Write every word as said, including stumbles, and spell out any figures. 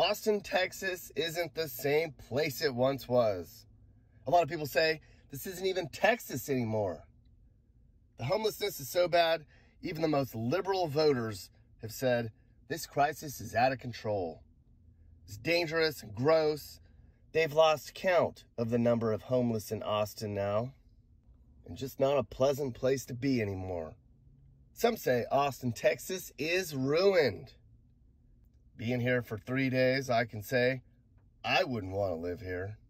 Austin, Texas isn't the same place it once was. A lot of people say this isn't even Texas anymore. The homelessness is so bad, even the most liberal voters have said this crisis is out of control. It's dangerous and gross. They've lost count of the number of homeless in Austin now, and just not a pleasant place to be anymore. Some say Austin, Texas is ruined. Being here for three days, I can say I wouldn't want to live here.